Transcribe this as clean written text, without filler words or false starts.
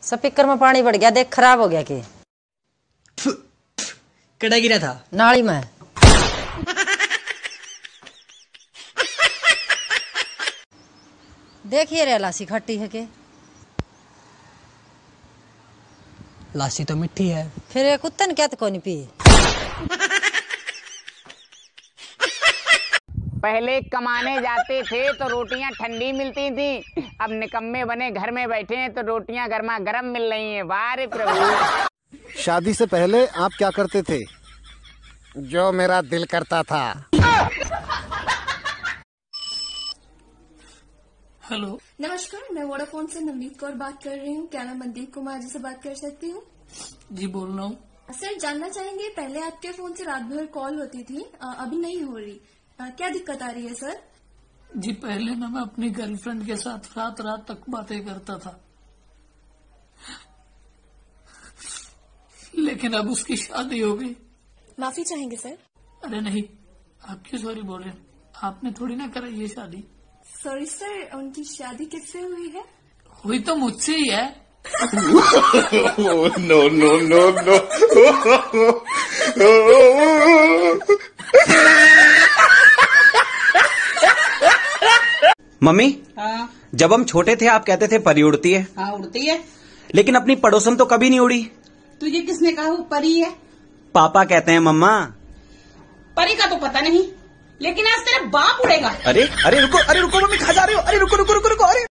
Speaker में पानी बढ़ गया, देख खराब हो गया कि कड़ा गिरा था नाली में। देखिए रे लासी खट्टी है के लासी तो मिट्टी है। फिर ये कुत्ते ने क्या तो नहीं पी। पहले कमाने जाते थे तो रोटियां ठंडी मिलती थी, अब निकम्मे बने घर में बैठे हैं तो रोटियां गर्मा गर्म मिल रही हैं। वाह रे प्रभु। शादी से पहले आप क्या करते थे? जो मेरा दिल करता था। हेलो, नमस्कार, मैं वोडाफोन से नवनीत कौर बात कर रही हूँ। क्या मैं मनदीप कुमार जी से बात कर सकती हूँ? जी बोल रहा हूँ। सर, जानना चाहेंगे, पहले आपके फोन से रात भर कॉल होती थी, अभी नहीं हो रही, क्या दिक्कत आ रही है सर? जी पहले ना मैं अपनी गर्लफ्रेंड के साथ रात रात तक बातें करता था, लेकिन अब उसकी शादी हो गई। माफी चाहेंगे सर? अरे नहीं, आप क्यों सॉरी बोल रहे हैं? आपने थोड़ी ना कराई ये शादी। सॉरी सर, उनकी शादी किससे हुई है? हुई तो मुझसे ही है। No no no no. Mummy, हाँ जब हम छोटे थे आप कहते थे परी उड़ती है। हाँ उड़ती है। लेकिन अपनी पड़ोसन तो कभी नहीं उड़ी। तुझे किसने कहा वो परी है? पापा कहते हैं मम्मा। परी का तो पता नहीं, लेकिन आज तेरा बाप उड़ेगा। अरे रुको मम्मी, खा जा रहे हो? अरे रुको रुको रुको रुको, अरे